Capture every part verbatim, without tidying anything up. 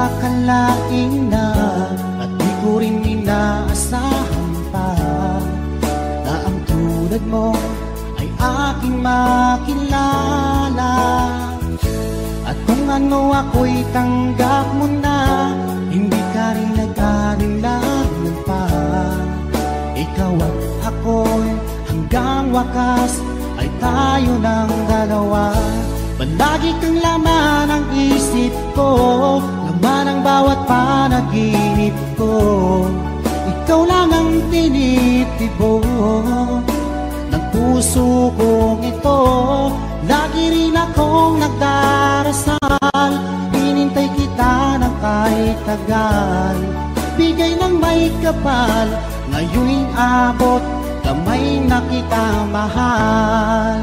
akalain na at di ko rin inaasahan pa na ang tulad mo ay aking makilala. At kung ano ako'y tanggap mo na, hindi ka rin nag-alinlangan pa. Ikaw at ako'y hanggang wakas ay tayo ng dalawa. Palagi kang laman ng isip ko, laman ng bawat panaginip ko. Ikaw lang ang tinitibo ng puso kong ito. Lagi rin akong nagdarasal, hinintay kita ng kahit tagal. Bigay ng may kapal, ngayon'y abot, kamay na kita mahal.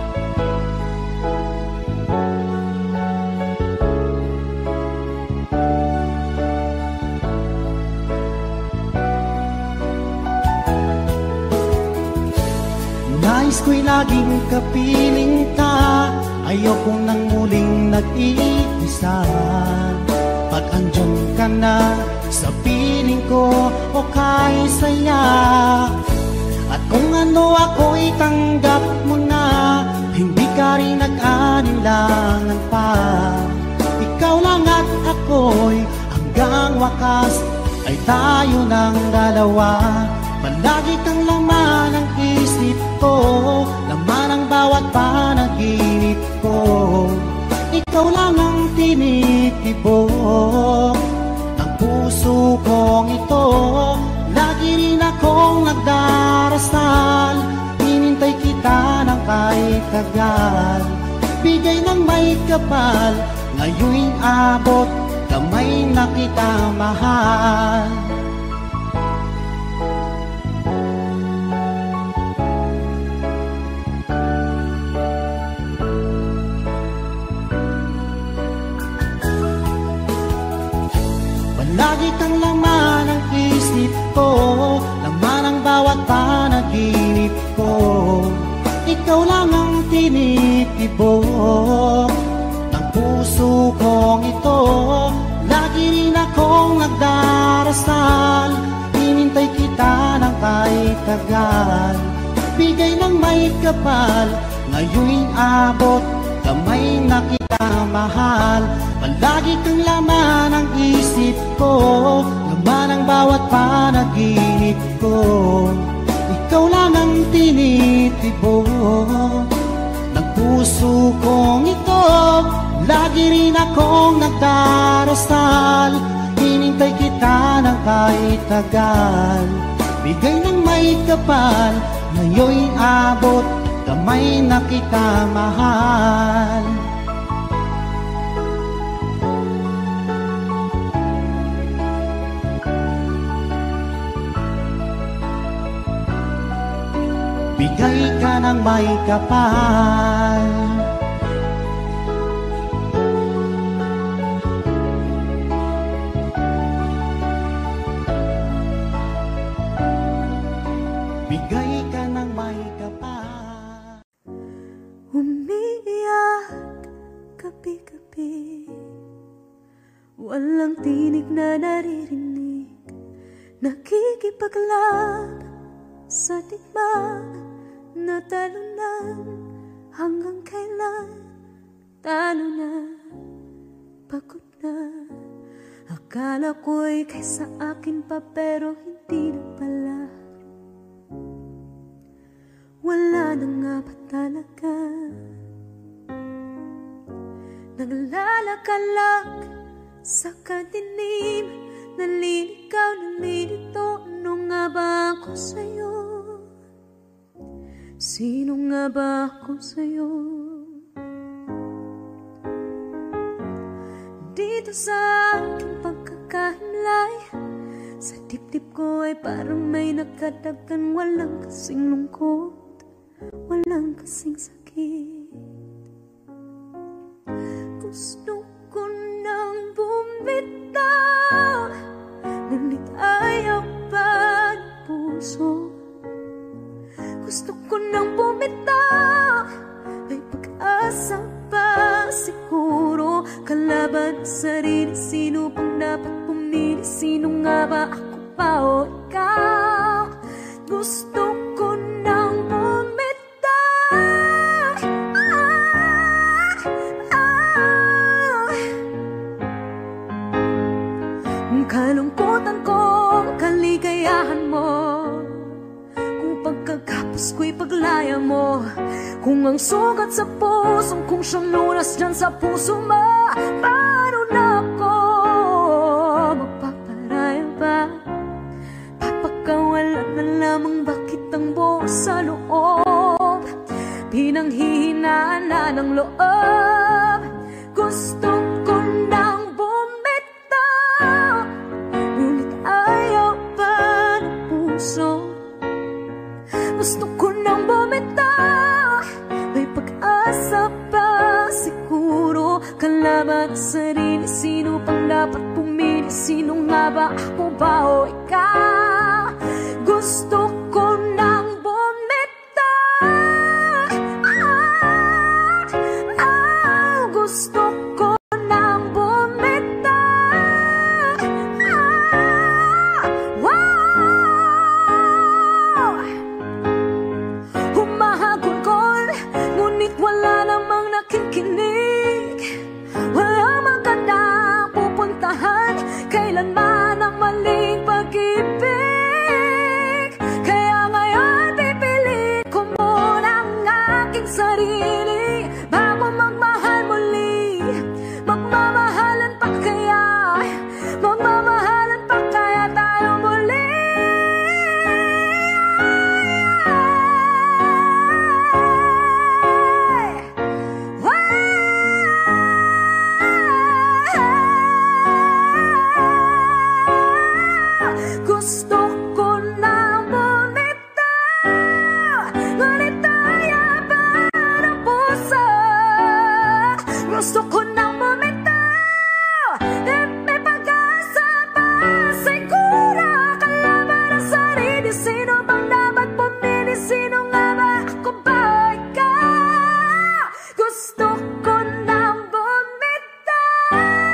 Nais ko'y laging kapiling ka, ayokong nang muling nag-iisa. Pag andyan ka na sa piling ko, o kay saya. At kung ano ako'y tanggap mo na, hindi ka rin nag-alinlangan pa. Ikaw lang at ako'y hanggang wakas ay tayo ng dalawa. Palagi kang laman ng isip ko, laman ng bawat panaginip ko. Ikaw lang ang tinitibok ng puso kong ito. Lagi rin akong nagdarasal, hinintay kita ng kahit tagal. Bigay ng may kapal, ngayon'y abot, kamay na kita mahal. Lagi kang laman ng isip ko, laman ng bawat panaginip ko. Ikaw lang ang tinitibok ng puso kong ito. Lagi rin akong nagdarasal, hinintay kita ng kahit tagal. Bigay ng may kapal, ngayon'y abot, kamay na kita mahal. Palagi kang laman ng isip ko, laman ng bawat panaginip ko. Ikaw lang ang tinitibok ng puso kong ito. Lagi rin akong nagdarasal, hinintay kita ng kahit tagal. Bigay ng may kapal, ngayon'y abot, kamay na kita mahal. Bigay ka ng may kapal. Bigay ka ng may kapal. Umiiyak gabi-gabi, walang tinig na naririnig, nakikipaglaban sa tikman. Natalunan hanggang kailan, talo na, pagod na. Akala ko'y kaysa akin pa, pero hindi na pala. Wala na nga ba talaga? Naglalakalag sa kadilim, naliligaw, nalilito. Ano nga ba ako sa'yo? Sino nga ba ako sa'yo? Dito sa aking pagkakahimlay, sa dibdib ko ay parang may nakadagan. Walang kasing lungkot, walang kasing sakit. Gusto ko nang bumitaw, ngunit ayaw pa ng puso. Gusto ko nang bumitaw, may pag-asa pa siguro. Kalaban sa sarili, sino pang ba ako pa o ikaw? Gusto ko nang bumitaw. Ah, ah. Ang kalungkutan ko, ang kaligayahan mo, kung pagkagapos ko'y paglaya mo, kung ang sugat sa pusong kung siyang lunas dyan sa puso mo, paano na ako magpaparaya ba? Papakawalan na lamang bakit ang buo sa loob, pinanghihinaan na ng loob. Gusto ko nang bumitaw, ngunit ayaw pa ng puso. Gusto ko nang bumitaw, may pag-asa pa siguro. Kalaban sa sarili, sino pang dapat pumili? Sino nga ba, ako ba o ikaw? Gusto ko nang bumitaw. Ah, ah, gusto ko nang bumitaw. Ah, wow! Humahagulgol, ngunit wala namang nakikinig. Walang magandang pupuntahan, kailanman ang maling pag-ibig. Kaya ngayon pipili ko muna ang aking sarili bago magmahal muli. Magmamahalan pa kaya, magmamahalan pa kaya tayo muli. Gusto ko na bumitaw, ngunit ayaw pa ng puso. Gusto ko nang bumitaw, at may pag-asa pa siguro. Kalaban ang sarili, sino bang dapat pumili? Sino nga ba, ako ba o ikaw? Gusto ko nang bumitaw.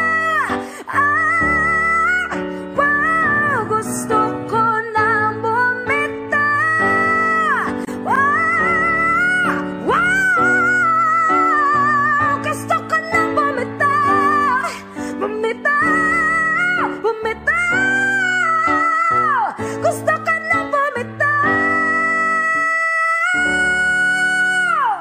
Ah, wow! Gusto ko nang bumitaw. Wow! Wow! Gusto ko nang bumitaw. Bumitaw! Bumitaw! Gusto ko nang bumitaw.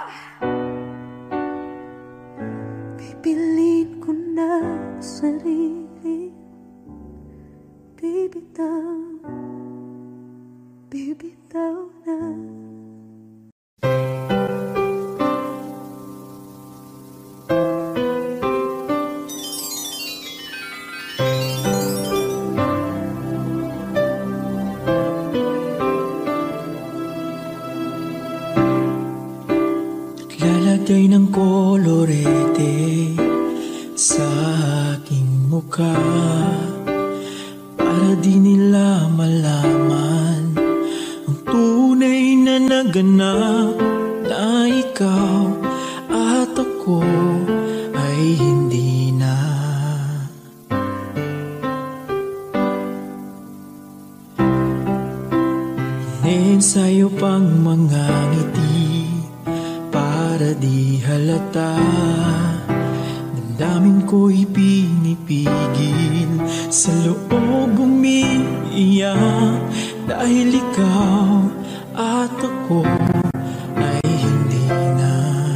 Pipiliin ko na sarili, bibitaw, bibitaw na. Lalagay ng kolorete sa aking mukha, para di nila malaman ang tunay na naganap, na ikaw at ako ay hindi na. Inensayo pang mga ngiti para di halata, damdamin ko'y pinipigil, sa loob umiiyak, dahil ikaw at ako ay hindi na.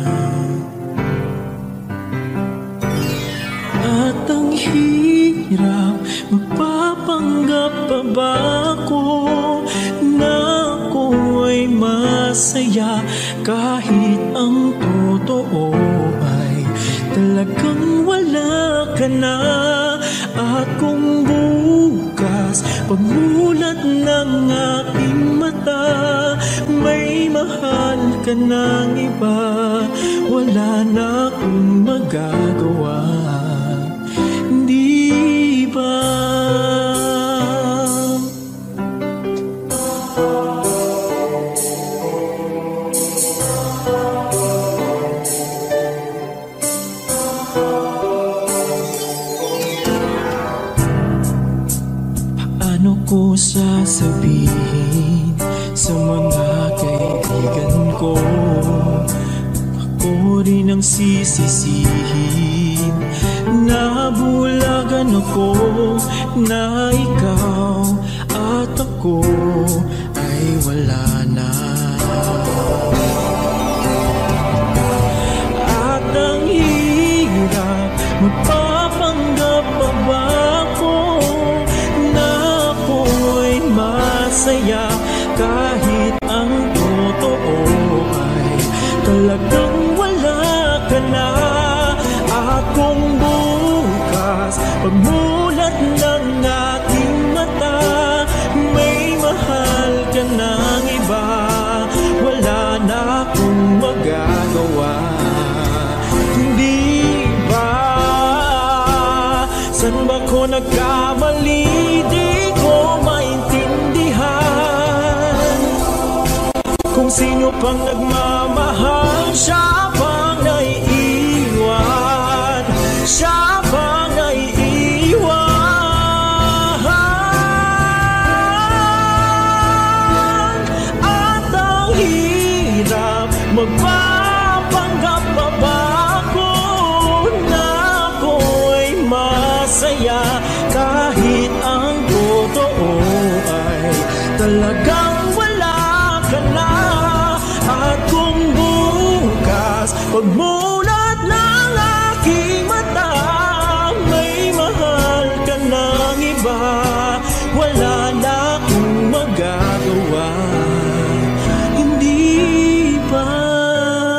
At ang hirap, magpapanggap pa ba ako na ako ay masaya, kahit ang totoo ay talagang wala ka na. At kung bukas pagmulat ng aking mata, may mahal ka ng iba, wala na akong magagawa, di ba? nang sisisihin. Nabulagan ako na ikaw at ako ay wala na. At ang hirap, magpapanggap pa ba ako na ako'y masaya kahit ang totoo ay talagang wala ka na. At kung bukas pagmulat ng aking mata may mahal ka ng iba, wala na akong magagawa. Hindi ba? San ba ko nagkamali? Di ko maintindihan kung sino pang nagmamahal, siya pang naiiwan, siya pang naiiwan. At ang hirap, magpapanggap pa ba ako na ako'y masaya kahit ang totoo ay talagang wala ka na. At kung bukas pagmulat ng aking mata may mahal ka ng iba, wala na akong magagawa. Hindi ba?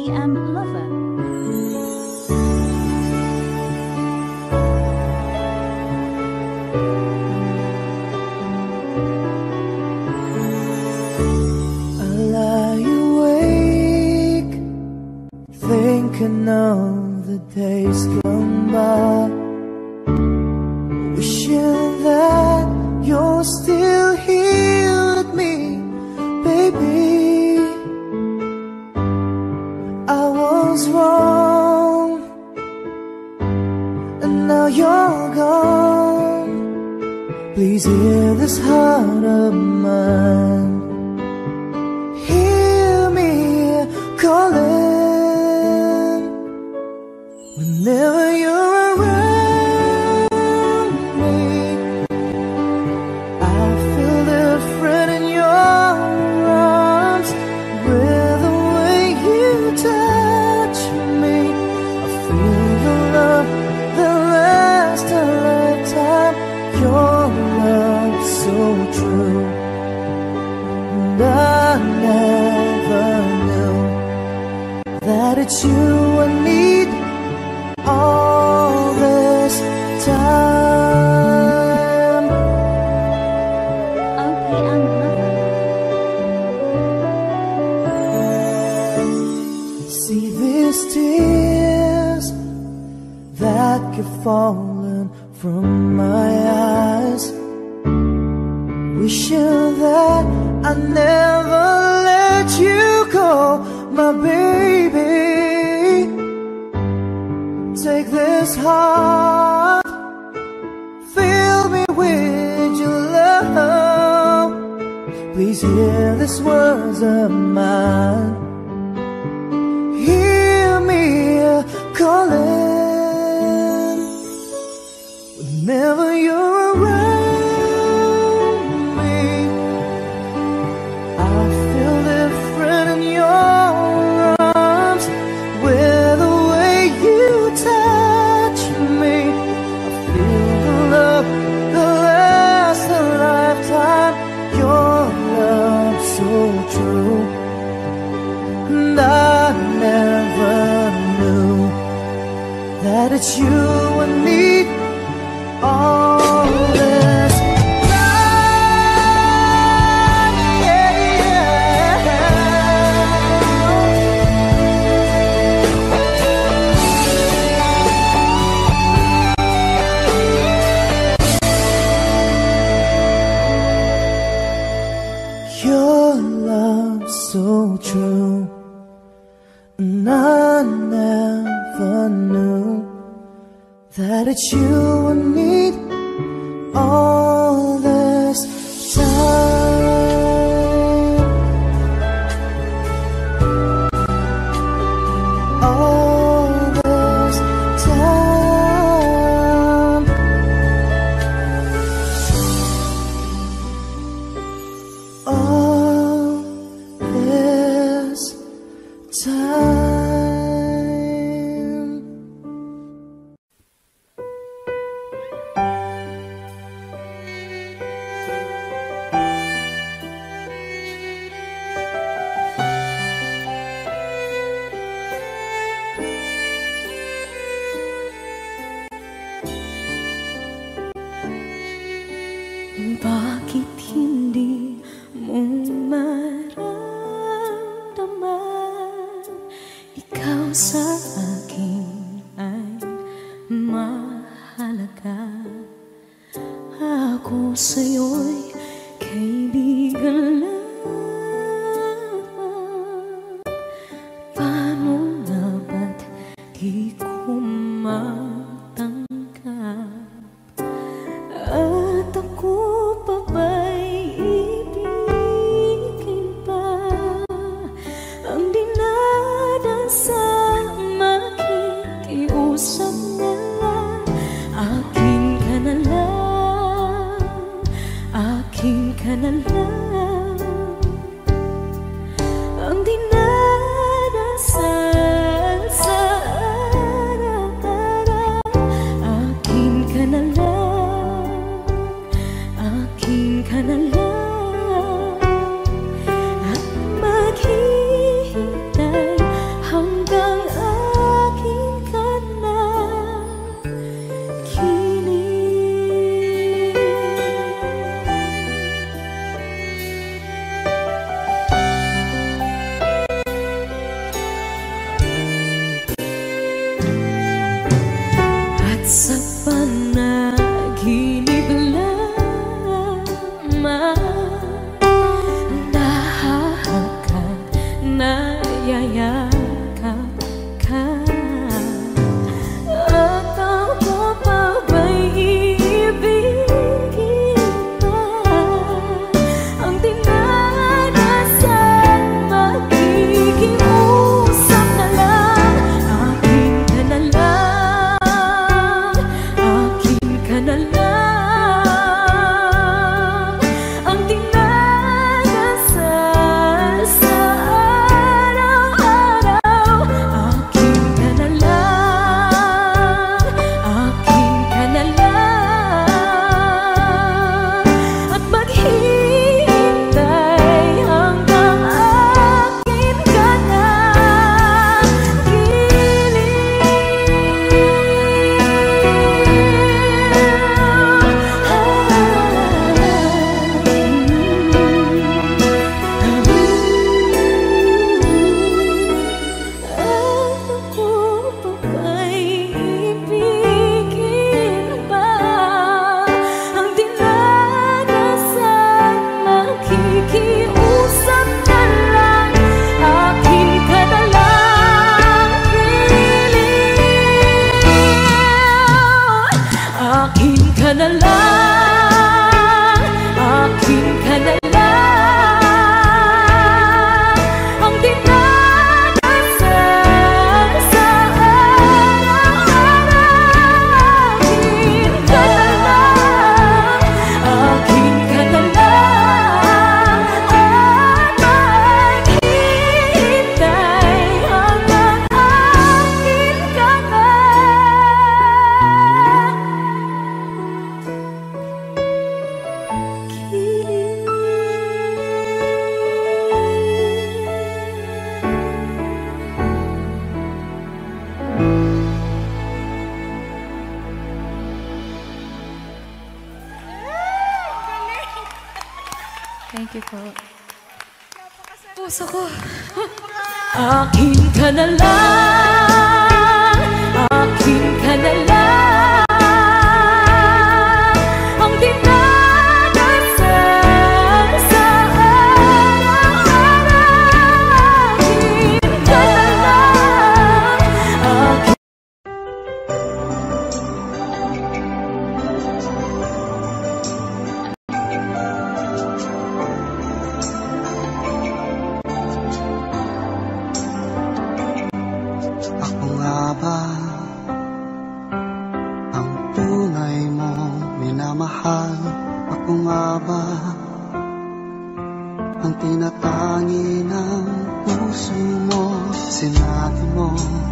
M Lover. I lie awake, thinking of the days gone by, wishing that you're still here with me, baby. I was wrong, and now you're gone. Please hear this heart of mine. Hear me calling whenever you're around me. I feel different in your arms, with the way you touch me. I feel the love that lasts a lifetime. Your love so true, and I never knew that it's you I need all this time. Okay, M Lover. See these tears that keep falling from my eyes, wishing that I never let you go, my baby. Take this heart, fill me with your love. Please hear these words of mine. Hear me calling whenever you're around me. I feel different in your arms, with the way you touch me. I feel the love that lasts a lifetime. Your love so true, and I never knew that it's you I need all this time. Yeah, yeah. Your love so true, and I never knew that it's you I need all this time. All this time. All this time. Bakit hindi mo maramdaman? Ikaw sa akin ay mahalaga. Ako sa'yo'y kaibigan lang. Paano nga ba't di ko matanggap? At ako pa ba'y ibigin pa ang dinadasan Pakiusap na lang, akin ka na lang piling. Akin ka na lang, akin ka na lang, ang dinadasal sa araw-araw. Akin ka na lang, akin ka na lang, at maghihintay hanggang akin ka na. Thank you po. Puso ko. Akin ka na lang, akin ka na lang, ang dinadasal sa araw-araw. Akin ka na lang, akin. Ako nga ba ang tunay mong minamahal? Ako nga ba ang tinatangi ng puso mo? Sinabi mo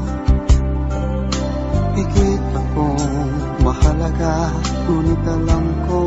higit akong mahalaga, ngunit alam ko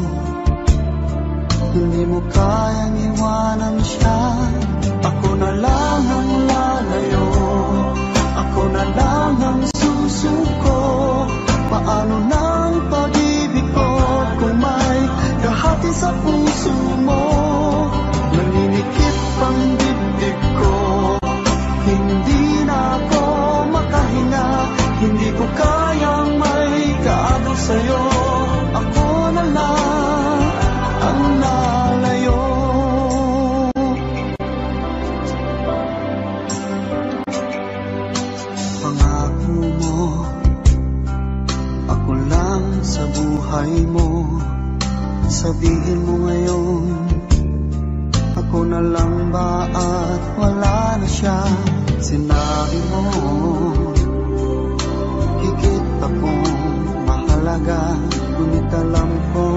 hindi mo kayang iwanan siya. Ako na lang ang lalayo, ako na lang ang susuko. Paano nang pag-ibig ko kung may kahati sa puso mo? Naninikip ang dibdib ko, hindi na ako makahinga. Hindi ko kayang may kaagaw sa'yo. Ako na lang ang lalayo. Pangako mo, ako lang sa buhay mo. Sabihin mo ngayon, ako na lang ba at wala na siya? Sinabi mo higit akong mahalaga, ngunit alam ko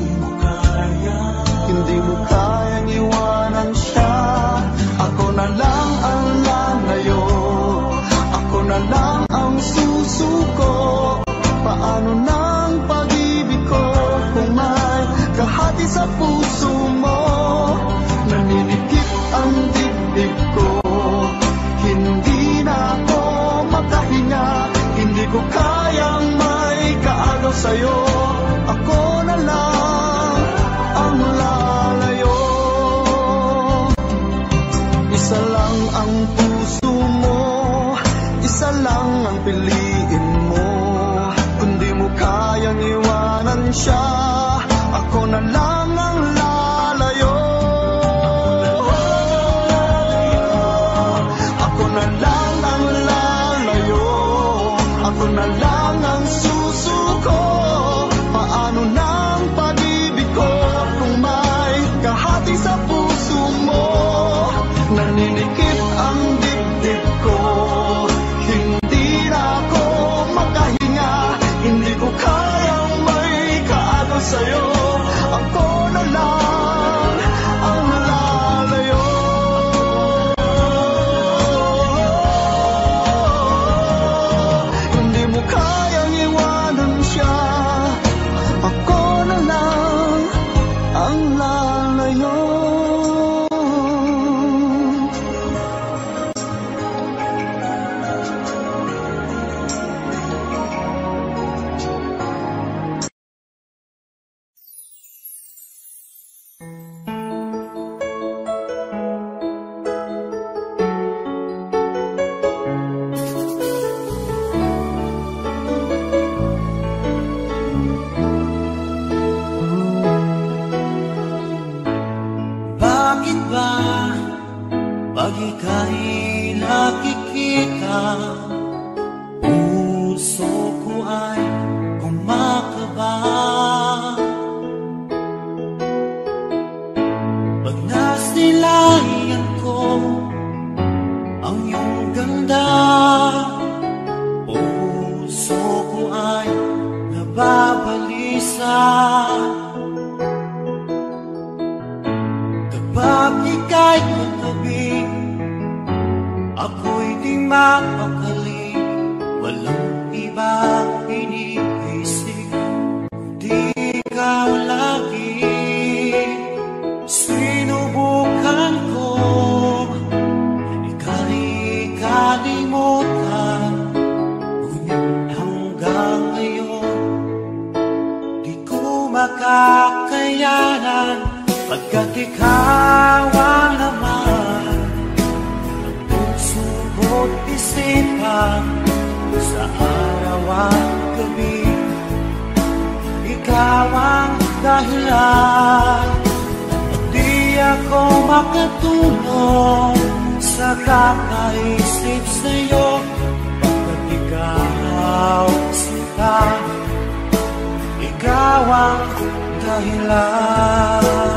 hindi mo kayang iwanan siya. Ako na lang ang lalayo, ako na lang ang susuko. Paano nang pag-ibig ko kung may kahati sa puso mo? Naninikip ang dibdib ko, hindi na ako makahinga. Hindi ko kayang may kaagaw sa'yo. Ako na lang ang lalayo. Isa lang ang puso mo, isa lang ang piliin mo. Kundi mo kayang iwanan siya, ako na lang ang lalayo. Ako na lang ang lalayo, ako na lang ang susuko. Paano nang pag-ibig ko kung may kahati sa puso mo? Naninikip ang dibdib ko, hindi na ako makahinga. Hindi ko kayang may kaagaw sa'yo. Ako na lang ang lalayo. Hindi mo kayang iwanan siya. Ako na lang ang lalayo. Bakit ba pag ika'y nakikita, puso ko ay kumakaba? Pag nasilayan ko ang iyong ganda, puso ko ay nababalisa. Kapag ika'y katabi, ako'y di mapakali. Walang ibang iniisip, di ikaw lagi. Sinubukan ko ika'y kalimutan, ngunit hanggang ngayon di ko makakayanan. Pagkat ikaw ang laman ng puso ko't isipan, sa araw at gabi ikaw ang dahilan. At di ako makatulog sa kakaisip sa'yo, pagkat ikaw sinta, ikaw ang dahilan.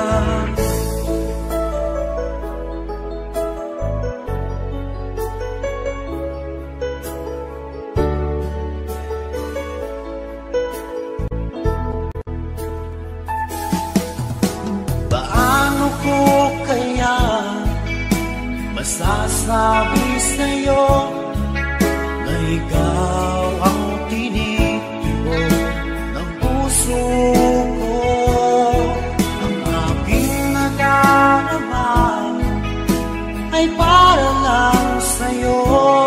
Masasabi sa'yo na ikaw ang tinitibok ng puso ko. Ang aking nadarama ay para lang sa'yo.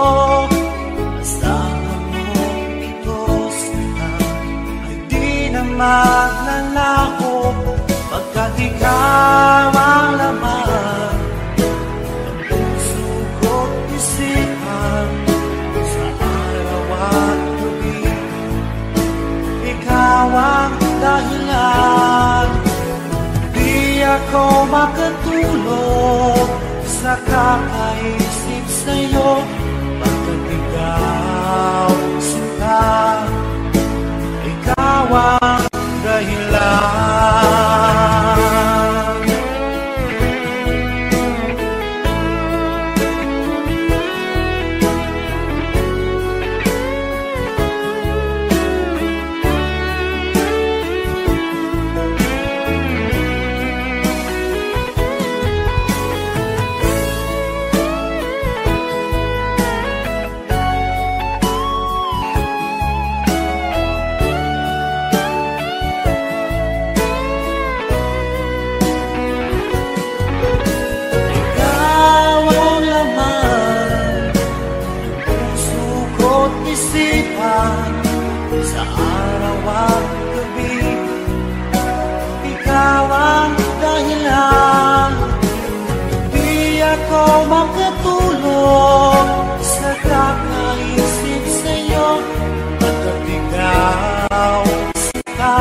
Asahan mo ito sila ay di na maglalaho, pagkat ikaw ang laman sa araw at gabi. Ikaw ang dahilan. Di ako makatulog sa kakaisip sa'yo, pagkat ikaw sinta, ikaw ang dahilan. Sa araw at gabi ikaw ang dahilan. Di ako makatulog sa kakaisip sa'yo, pagkat ikaw sinta,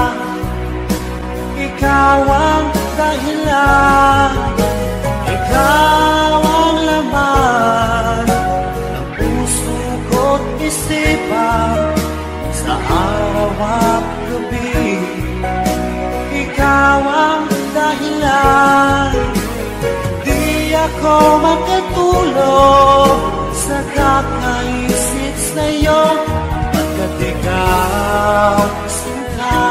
ikaw ang dahilan. Ikaw ang laman ng puso ko't isipan, sa araw at gabi ikaw ang dahilan. Di ako makatulog sa kakaisip sa'yo, pagkat ikaw sinta,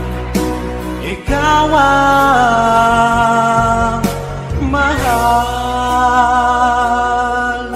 ikaw ang mahal.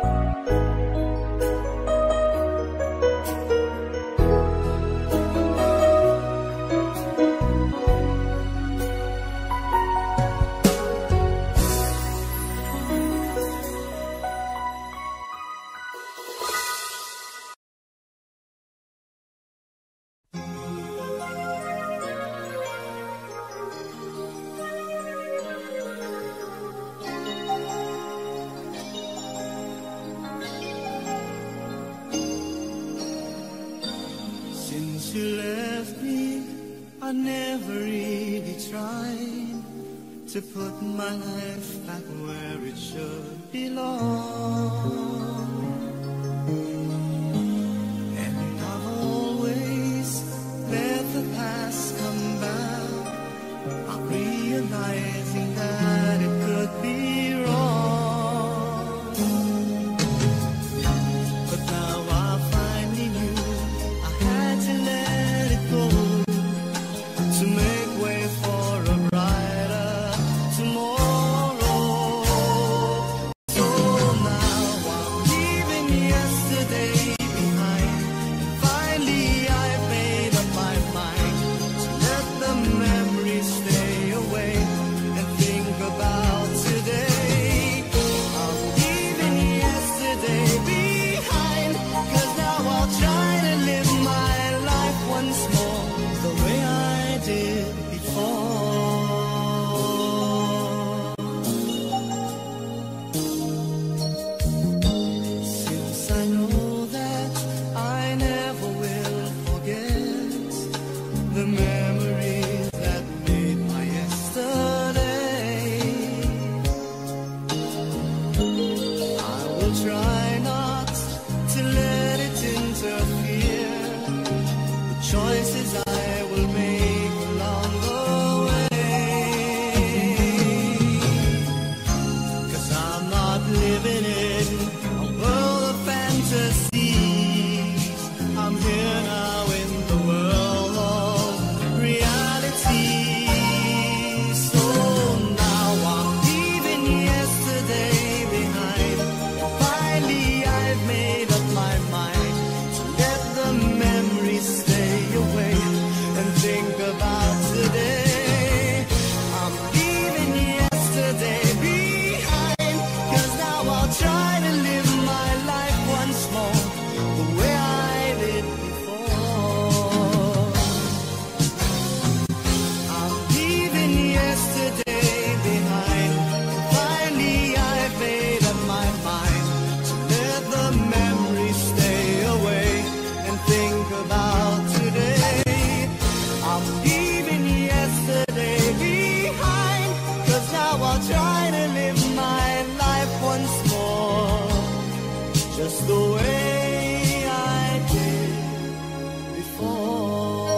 Since you left me, I never really tried to to put my life back where it should belong. And I've always let the past come back, not realizing that it could be wrong. But now I finally knew I had to let it go to make way for a brighter tomorrow. So now I'm leaving yesterday behind, and finally I've made up my mind to let the memories stay away and think about today. I'm leaving yesterday behind, 'cause now I'll try to live my life once more the way I did before. Since I know that I never will forget the memories that made my yesterday, I will try not to let it interfere the choices I will make along the way. 'Cause I'm not living in a world of fantasies. I'm here now in the world of reality. So now I'm leaving yesterday behind. Finally I've made up my mind to let the memories stay away and think about today. I'm leaving yesterday behind, 'cause now I'll try to live my life once more the way I did before. I'm leaving yesterday behind, and finally I've made up my mind to let the memories stay away and think about today. I'm leaving yesterday behind, 'cause now I'll try to live my life once more just the way I did before.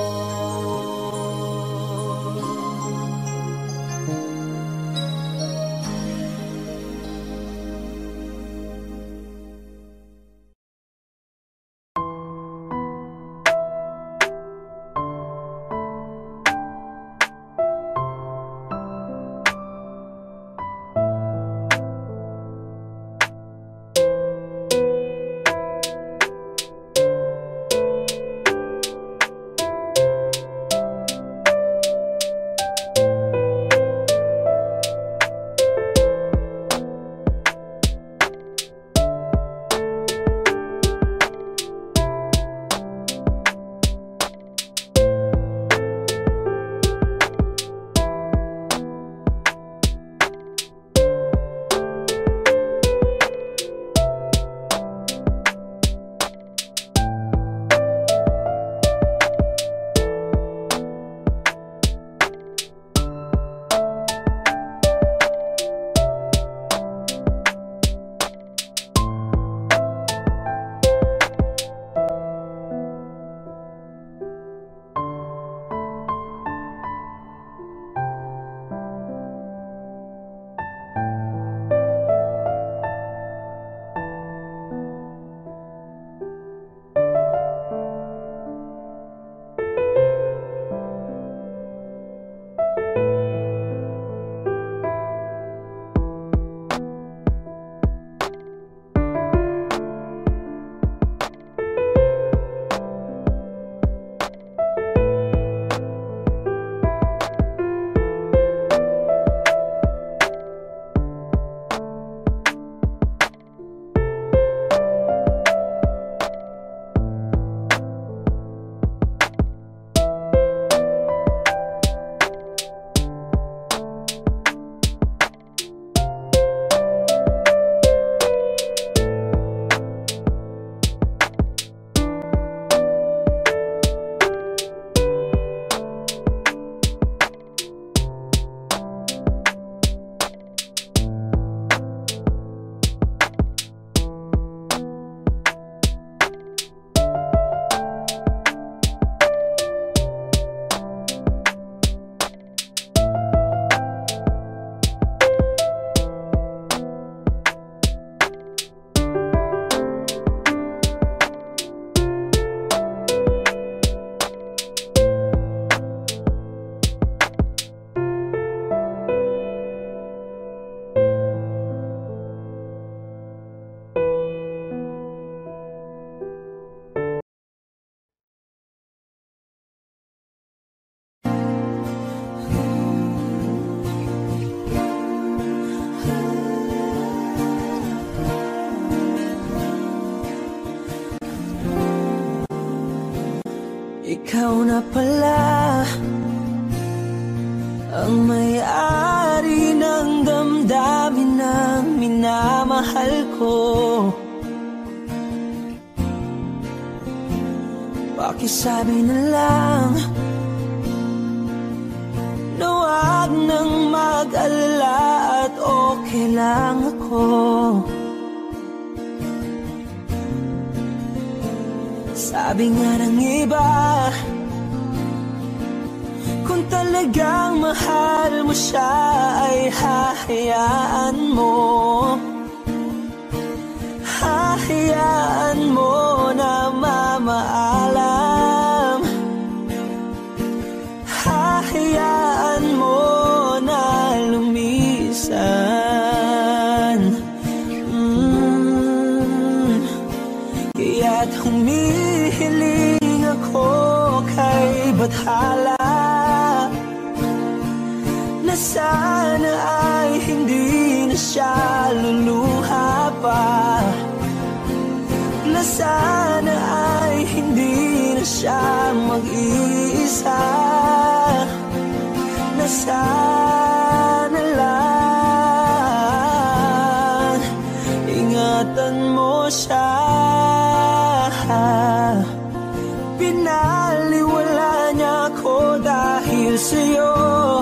ikaw na pala ang may-ari ng damdamin ng minamahal ko. Pakisabi na lang na wag nang mag-alala at okay lang ako. Sabi nga ng iba, kung talagang mahal mo siya ay hahayaan mo. Hahayaan mo na mamaalam. Hahayaan mo na lumisan. mm. Kaya't humihiling ako kay Bathala na sana ay hindi na siya luluha pa, na sana ay hindi na siya mag-iisa, na sana lang ingatan mo siya. Pinaliwala niya ako dahil sa'yo,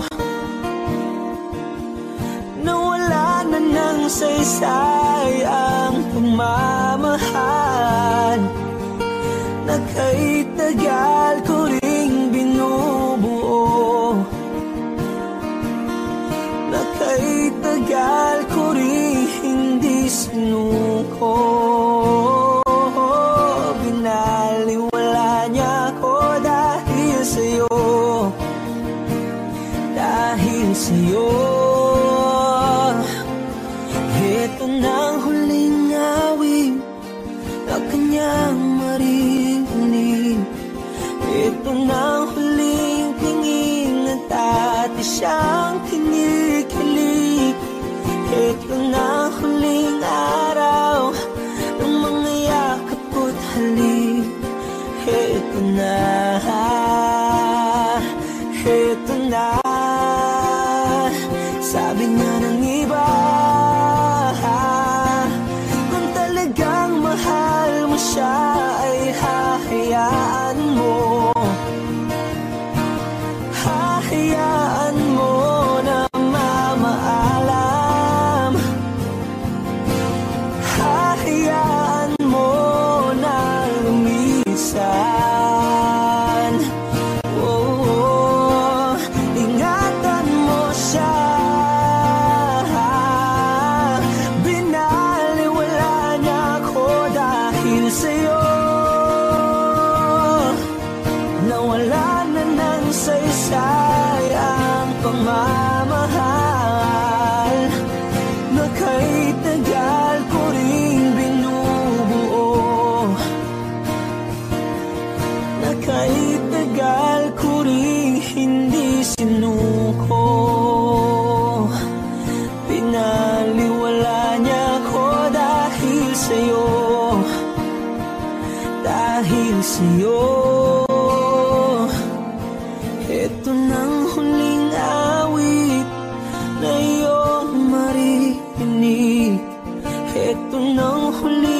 nawala na ng saysay ang pagmamahal na kay tagal ko ring binubuo, na kay tagal ko ring hindi sinuko. Binaliwala niya ako dahil sa'yo, dahil sa'yo. Ito na ang huling awit na kanyang maririnig. Ito na ang huling tingin at dati siyang kinikilig. Ito na ang huling araw ng mga yakap ko't halik. Ito na, ito na. Sabi nga ng iba, kung talagang mahal mo siya ay hahayaan mo. Hahayaan mo na mamaalam. Hahayaan mo na lumisan. Oh, ingatan mo siya. Binaliwala niya ako dahil sa'yo, nawala na ng saysay ang pagmamahal na kay tagal ko ring binubuo, na kay tagal ko ring hindi sinuko. Pinaliwala niya ako dahil sa'yo, dahil sa'yo. Ito nang huling awit na iyong maririnig. Ito nang huling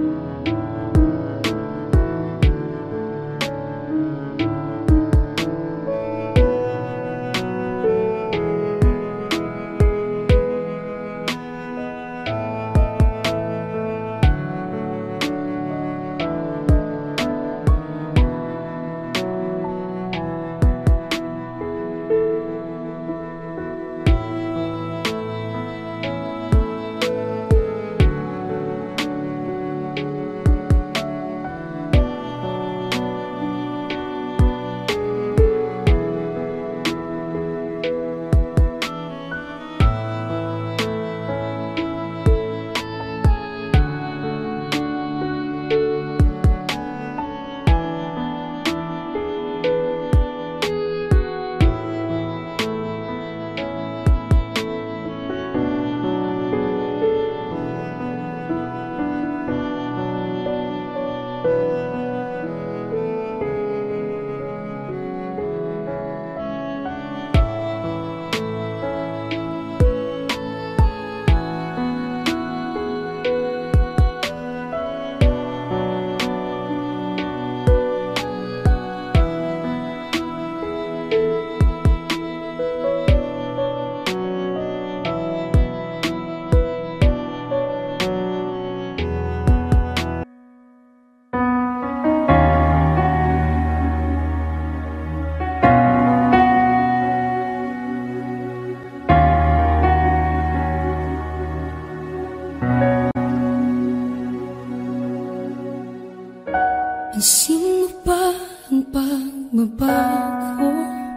Pansin mo ba ang pagbabago?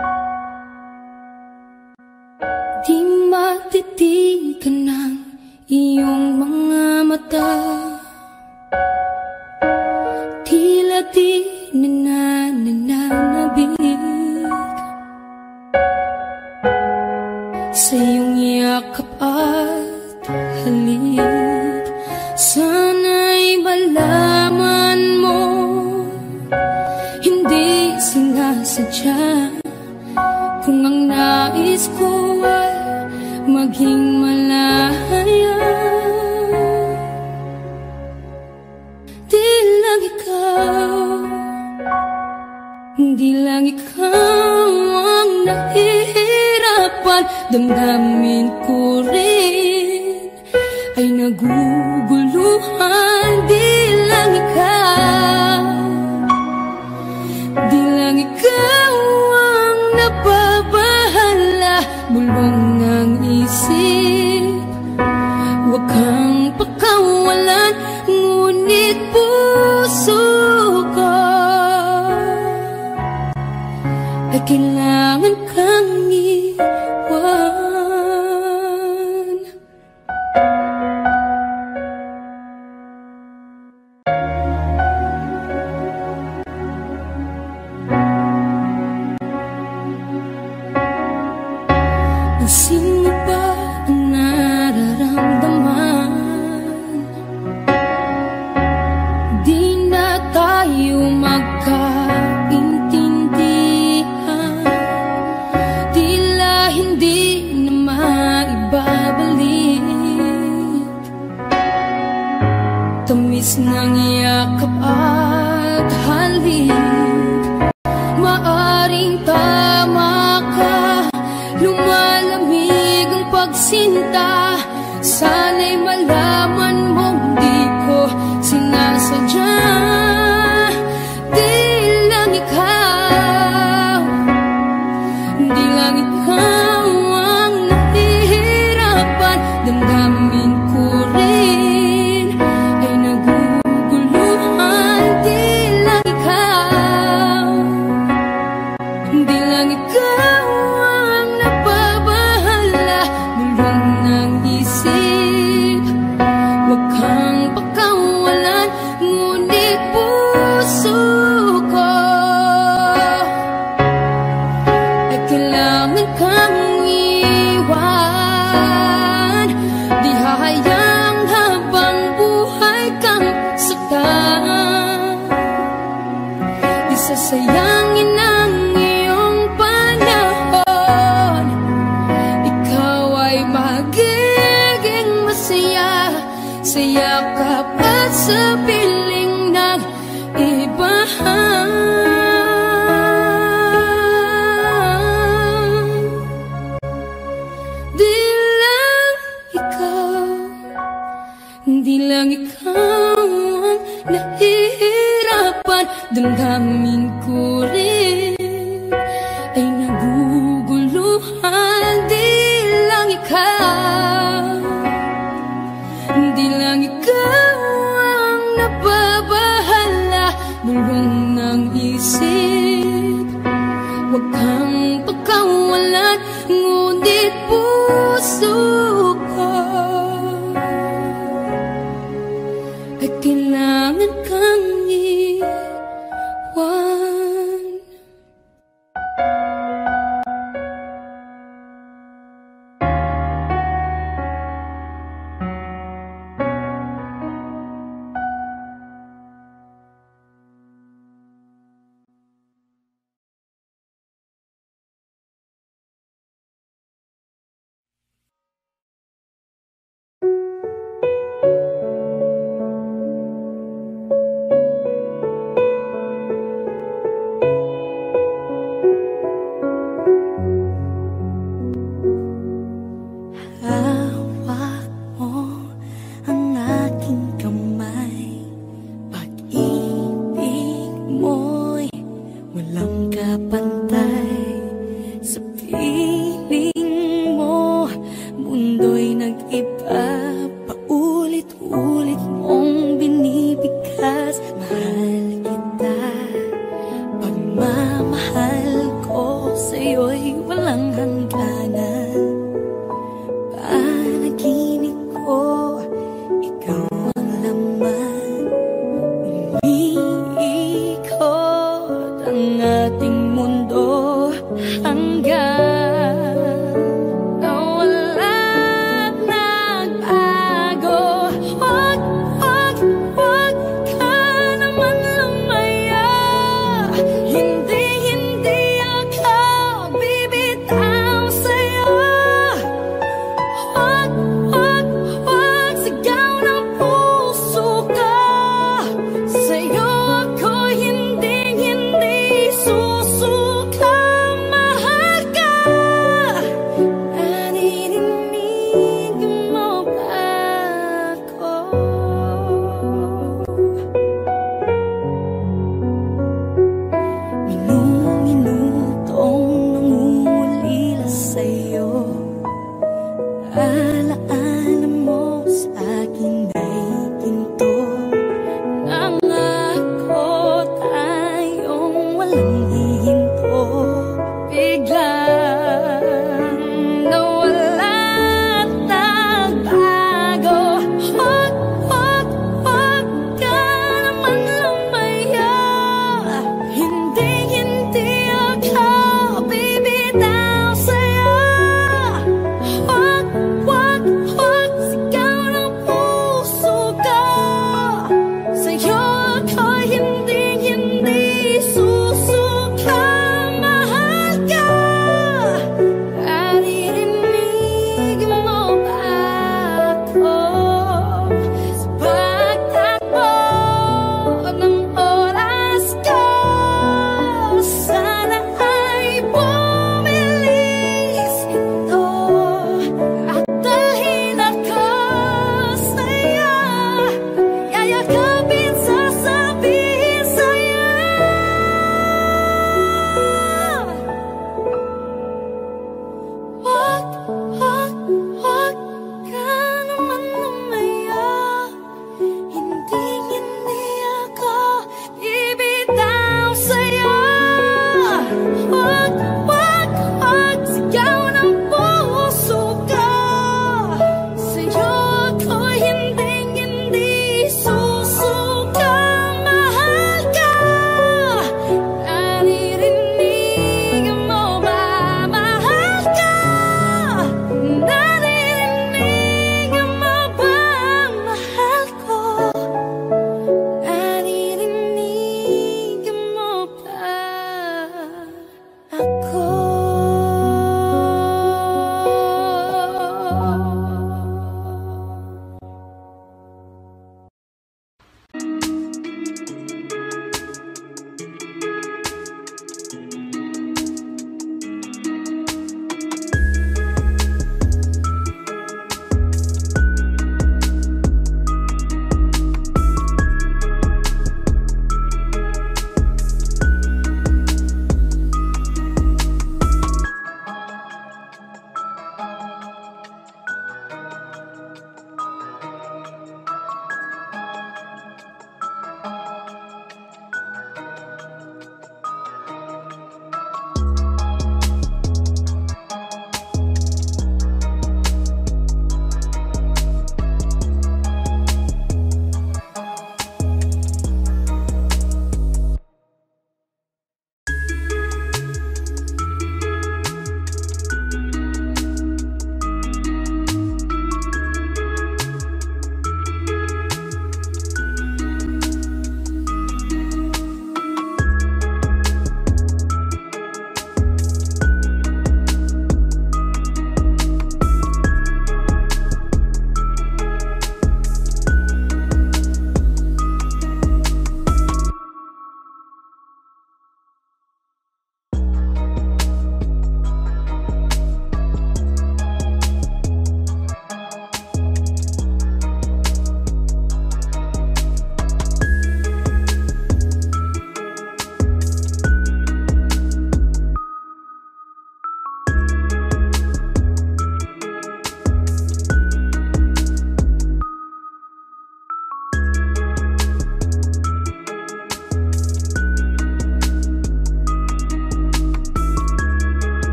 Di matitigan ng iyong mga mata. Tila di nananabig sa iyong yakap at halik. Sana'y malaman mo, hindi sinasadya. Kung ang nais ko ay maging malaya, di lang ikaw, di lang ikaw ang nahihirapan. Damdamin ko rin ay naguguluhan. Di lang ikaw, di lang ikaw ang nababahala. Bulong ng isip, huwag kang pakawalan. Ngunit puso ko ay kailangan kang iwan. Pansin mo ba ang nararamdaman? Di na tayo magkaintindihan. Tila hindi na maibabalik tamis ng yakap at halik. Maaring tama ka, lumalamig ang pagsinta. Sana'y malaman mong di ko sinasadya. Di lang ikaw, di lang ikaw ang nahihirapan. Damdamin ko rin ay naguguluhan. Di lang ikaw, di lang ikaw ang nababahala. Bulong ng isip, huwag kang pakawalan. Ngunit puso ko ay kailangan kang iwan. Di hahayang habang buhay kang saktan. Di sasayangin ang iyong panahon. Ikaw ay magiging masaya sa yakap at sa piling ng iba. Di lang ikaw, di lang ikaw ang nahihirapan. Damdamin ko rin ay naguguluhan. Di lang ikaw, di lang ikaw ang nababahala. Mulong ng isip, huwag kang pagkawalan. Ngunit puso ko ay kailangan kang iwan.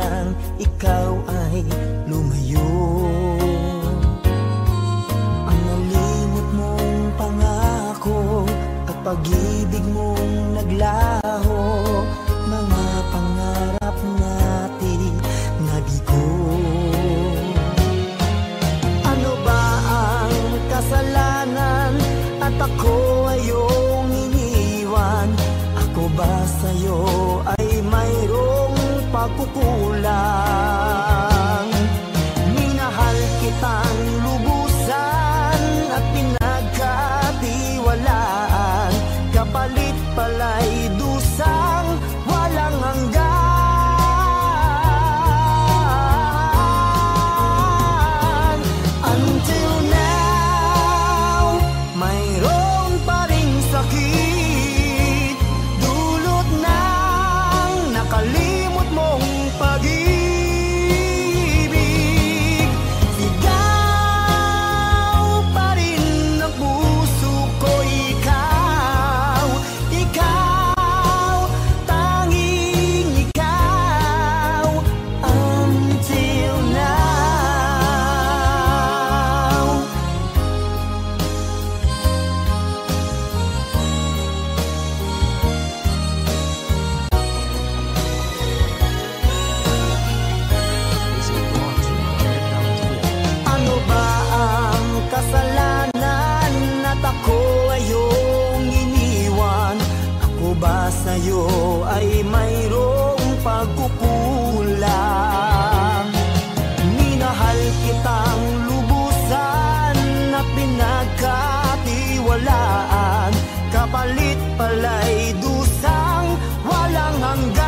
nang ikaw ay lumayo. Ang nalimot mong pangako at pag-ibig mong naglaho, mga pangarap natin nabigo. Ano ba ang kasalanan at ako ay iyong iniwan? Ako ba sa'yo ay mayroong pagkukulang? Minahal kitang lubusan at pinagkatiwalaan, kapalit pala'y dusang walang hanggan. Until now, mayroon pa ring sakit, dulot ng nakalimot mong pag-ibig. Sigaw pa rin ang puso ko, ikaw, ikaw, tanging ikaw. Until now. Ano ba ang kasalanan at ako ay iyong iniwan? Ako ba sa'yo ay mayroong pagkukulang? Minahal kitang lubusan at pinagkatiwalaan, kapalit pala'y dusang walang hanggan.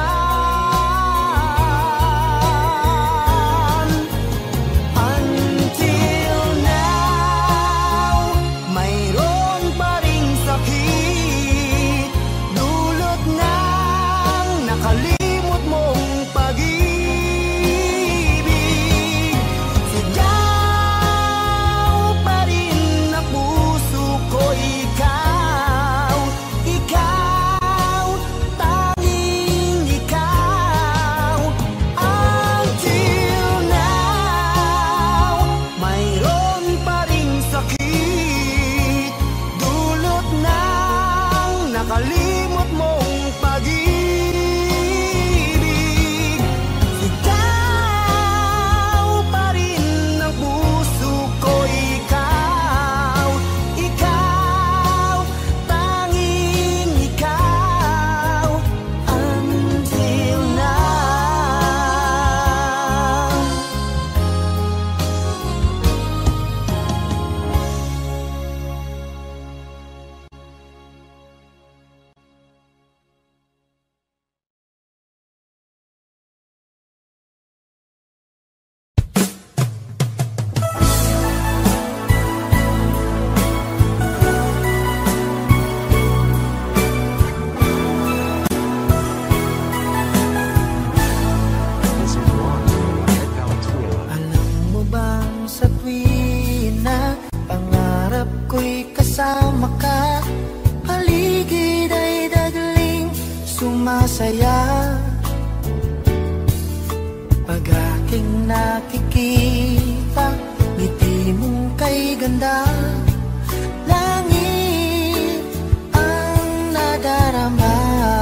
Until now, mayroon pa ring sakit, dulot ng nakalimot mong pag-ibig. Sigaw pa rin ang puso ko, ikaw, ikaw, tanging ikaw. Until now, mayroon pa ring sakit, dulot ng nakalimot mong pag-ibig. Sigaw pa rin ang puso ko, ikaw, ikaw, tanging ikaw. Until now. Alam mo bang sa tuwin na pangarap ko'y kasama ka, paligid ay dadaling sumasaya. Pag aking nakikita, ngiti mong kay ganda, langit ang nadarama.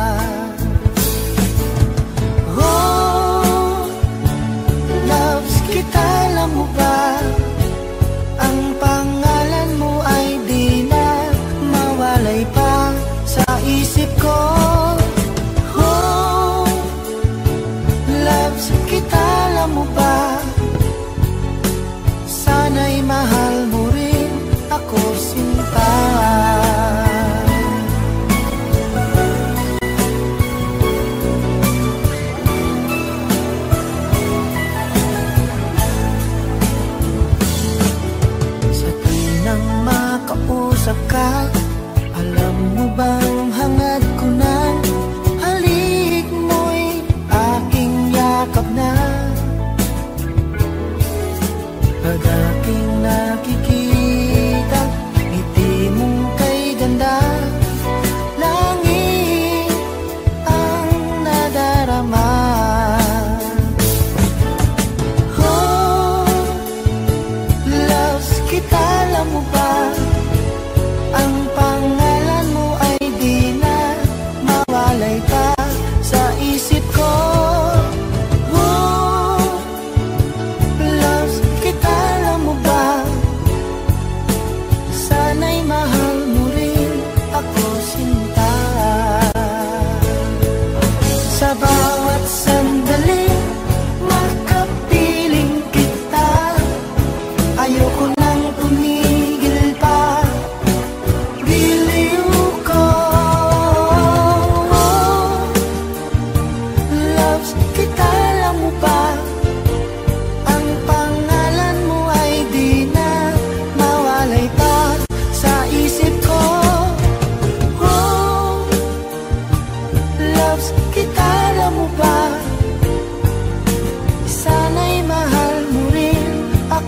Oh, loves kita, alam mo ba? Ang pangalan mo ay di na mawalay pa sa isip ko. Oh, loves kita, alam mo ba? Sana'y mahal mo rin ako, sinta. Sa tuwing makausap ka, alam mo bang hangad ko na halik mo'y aking yakap na. Pag aking nakikita, ngiti mong kay ganda, langit ang nadarama.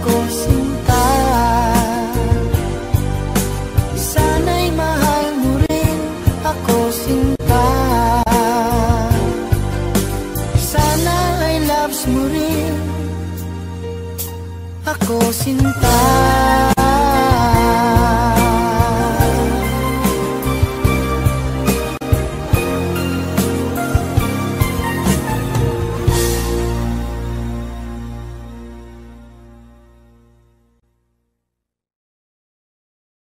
ako sinta. Sana'y mahal mo rin ako sinta. Sana ay loves mo rin ako sinta.